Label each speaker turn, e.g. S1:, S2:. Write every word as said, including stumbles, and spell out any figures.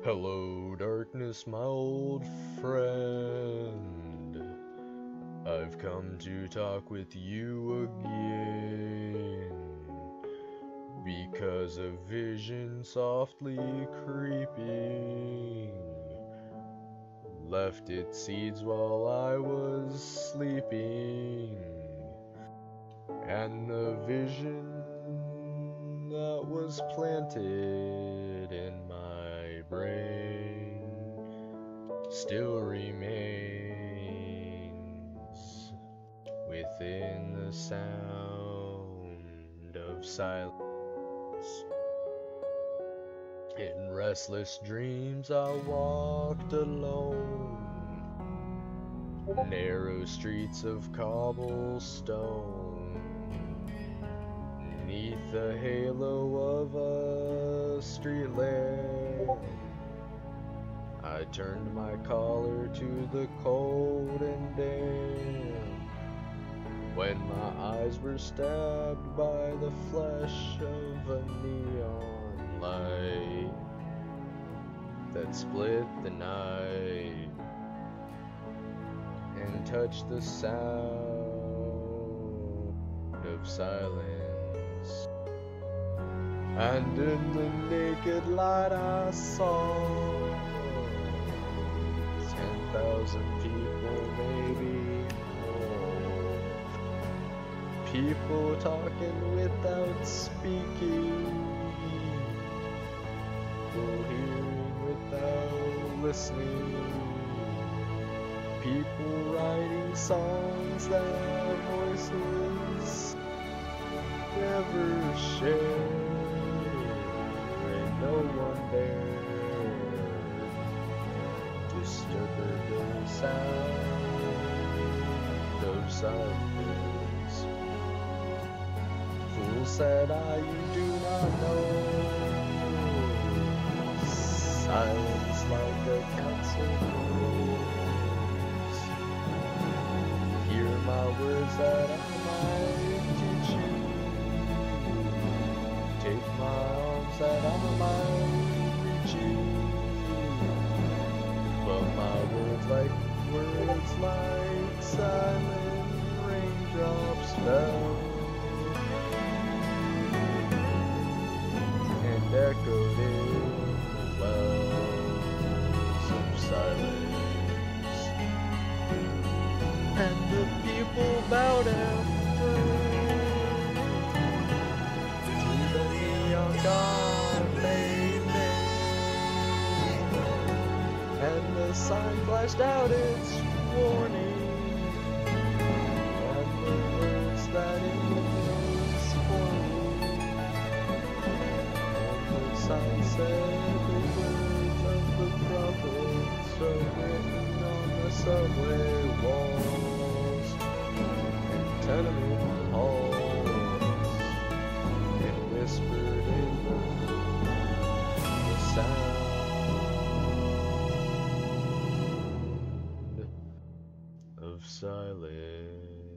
S1: Hello, darkness, my old friend. I've come to talk with you again, because a vision softly creeping left its seeds while I was sleeping, and the vision that was planted in my brain still remains within the sound of silence. In restless dreams I walked alone, narrow streets of cobblestone, neath the halo of a street lamp. I turned my collar to the cold and damp, when my eyes were stabbed by the flash of a neon light that split the night and touched the sound of silence. And in the naked light I saw ten thousand people, maybe more. People talking without speaking, people hearing without listening, people writing songs that voices never share, and no one dared disturb the sound of silence. Fool, said I, you do not know silence like a council rose. Hear my words that I might teach you, take my arms that I might reach you, but my words like words like silent raindrops fell and echoed in the wells of silence, and the people bowed and prayed to the neon god they made, and the sign flashed out its warning, and the words that it was forming, and the sign said the words of the prophets are written on the subway walls and tenement halls, and whispered in the sound of silence.